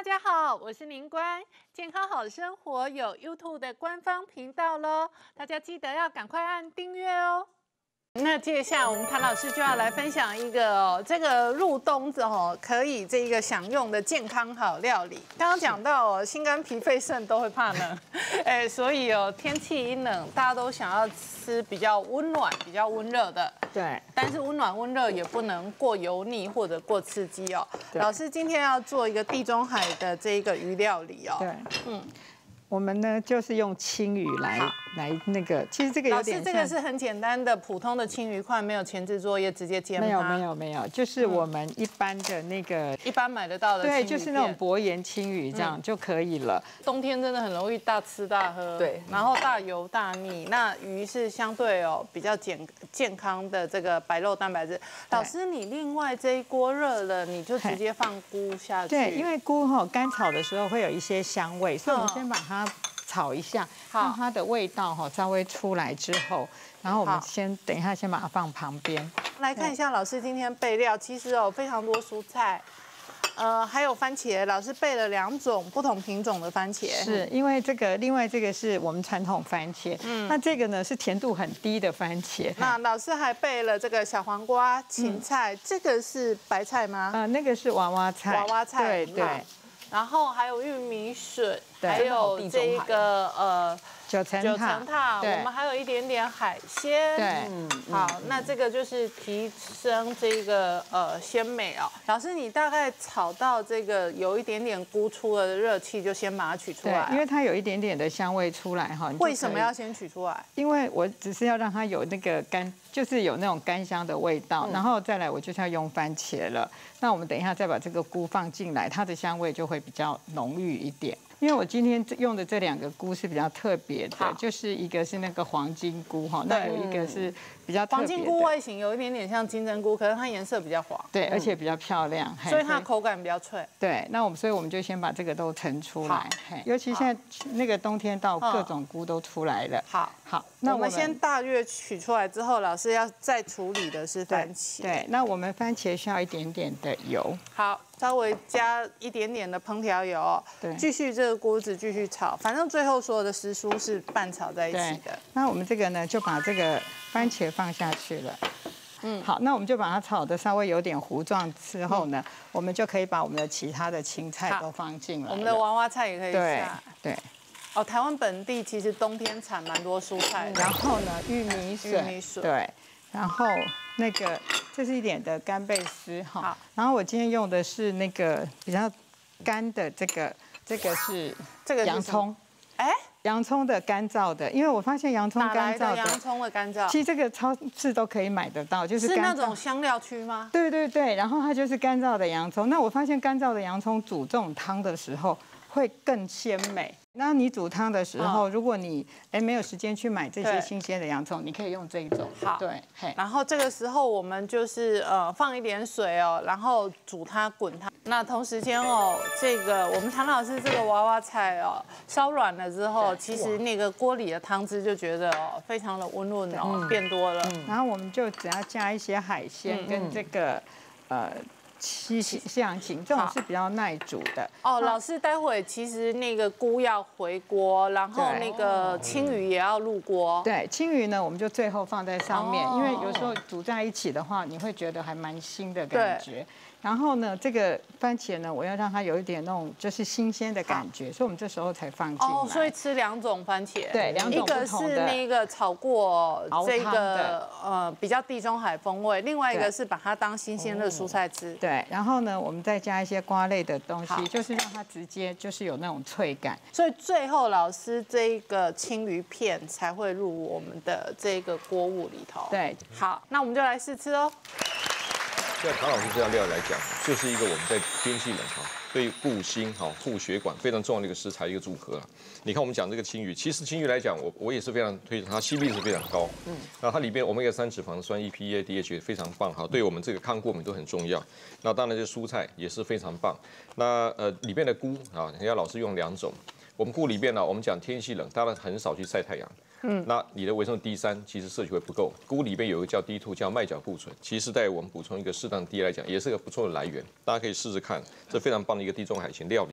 大家好，我是林官，健康好生活有 YouTube 的官方频道喽，大家记得要赶快按订阅哦。那接下来我们谭老师就要来分享一个这个入冬子可以这个享用的健康好料理。刚刚讲到心肝脾肺肾都会怕冷，所以天气一冷，大家都想要吃比较温暖、比较温热的。对，但是温暖温热也不能过油腻或者过刺激哦。老师今天要做一个地中海的这个鱼料理哦。对， 我们呢就是用青鱼来那个，其实这个有点像。老师， 这个是很简单的普通的青鱼块，没有前置作业，直接煎吗？ 没有，就是我们一般的那个一般买得到的青鱼片， 对，就是那种薄盐青鱼这样就可以了。 冬天真的很容易大吃大喝，对，然后大油大腻。那鱼是相对比较健康的这个白肉蛋白质。老师，你另外这一锅热了，你就直接放菇下去。 对，因为菇干炒的时候会有一些香味，所以我们先把它炒一下，让它的味道稍微出来之后，然后我们等一下先把它放旁边。 来看一下老师今天备料，其实非常多蔬菜，还有番茄。老师备了2种不同品种的番茄， 是因为另外这个是我们传统番茄，那这个呢是甜度很低的番茄。 那老师还备了这个小黄瓜、芹菜，这个是白菜吗？ 那个是娃娃菜。 娃娃菜，对。然后还有玉米笋，还有这个九层塔， 我们还有一点点海鲜。对，好，那这个就是提升这个鲜美哦。老师，你大概炒到这个有一点点菇出了热气，就先把它取出来， 因为它有一点点的香味出来哈。 为什么要先取出来？ 因为我只是要让它有那个就是有那种干香的味道，然后再来我就是要用番茄了。那我们等一下再把这个菇放进来，它的香味就会比较浓郁一点。因为我今天用的这2个菇是比较特别的，就是一个是那个黄金菇哈，那有一个是比较特别的。 黄金菇外形有一点点像金针菇，可是它颜色比较黄， 对，而且比较漂亮， 所以它口感比较脆。 对，所以我们就先把这个都盛出来，尤其现在那个冬天到，各种菇都出来了。好， 那我们先大约取出来之后，老师要再处理的是番茄。 对，那我们番茄需要一点点的油。 好，稍微加一点点的烹调油，对，继续这个锅子继续炒，反正最后所有的时蔬是拌炒在一起的。 那我们这个呢，就把这个番茄放下去了。好，那我们就把它炒的稍微有点糊状之后呢，我们就可以把我们的其他的青菜都放进来。 我们的娃娃菜也可以下。 对。 台湾本地其实冬天产蛮多蔬菜的。 然后呢，玉米笋，对。然后那个这是一点的干贝丝哈。然后我今天用的是那个比较干的这个是洋葱。洋葱的干燥的，因为我发现洋葱干燥的， 洋葱的干燥， 其实这个超市都可以买得到，就是那种香料区吗？ 对，然后它就是干燥的洋葱。那我发现干燥的洋葱煮这种汤的时候会更鲜美。那你煮汤的时候，如果你没有时间去买这些新鲜的洋葱，你可以用这一种。 好，对，然后这个时候我们就是放一点水然后煮它滚它。那同时间这个我们谭老师这个娃娃菜烧软了之后，其实那个锅里的汤汁就觉得非常的温润变多了。 然后我们就只要加一些海鲜跟这个西洋芹，这种是比较耐煮的。 老师，待会其实那个菇要回锅，然后那个青鱼也要入锅。 对，青鱼呢，我们就最后放在上面，因为有时候煮在一起的话，你会觉得还蛮腥的感觉。然后呢，这个番茄呢，我要让它有一点那种就是新鲜的感觉，所以我们这时候才放进来。 所以吃2种番茄， 对，2种不同的。 一个是那个炒过这个比较地中海风味，另外一个是把它当新鲜的蔬菜吃。 对，然后呢，我们再加一些瓜类的东西，就是让它直接就是有那种脆感。 所以最后老师这个青鱼片才会入我们的这个锅物里头。对，好，那我们就来试吃哦。 在唐老师这道料理来讲，就是一个我们在天气冷对护心护血管非常重要的一个食材一个组合了。你看我们讲这个青鱼，其实青鱼来讲，我也是非常推荐它，CP 值非常高。那它里边omega-3脂肪酸 EPA、DHA 非常棒对我们这个抗过敏都很重要。那当然这蔬菜也是非常棒。那里边的菇人家老师用2种。我们菇里边呢，我们讲天气冷，当然很少去晒太阳。那你的维生素 D3其实摄取会不够。菇里边有一个叫 D2，叫麦角固醇，其实在我们补充一个适当的 D 来讲，也是个不错的来源。大家可以试试看，这非常棒的一个地中海型料理。